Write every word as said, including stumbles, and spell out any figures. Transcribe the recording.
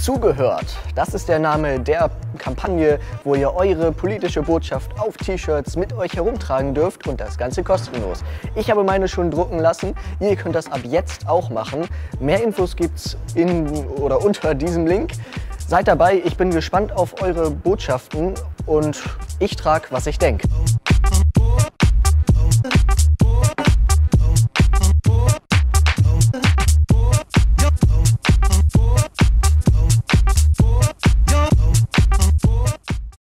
Zugehört. Das ist der Name der Kampagne, wo ihr eure politische Botschaft auf T-Shirts mit euch herumtragen dürft und das Ganze kostenlos. Ich habe meine schon drucken lassen. Ihr könnt das ab jetzt auch machen. Mehr Infos gibt's in oder unter diesem Link. Seid dabei, ich bin gespannt auf eure Botschaften und ich trage, was ich denke.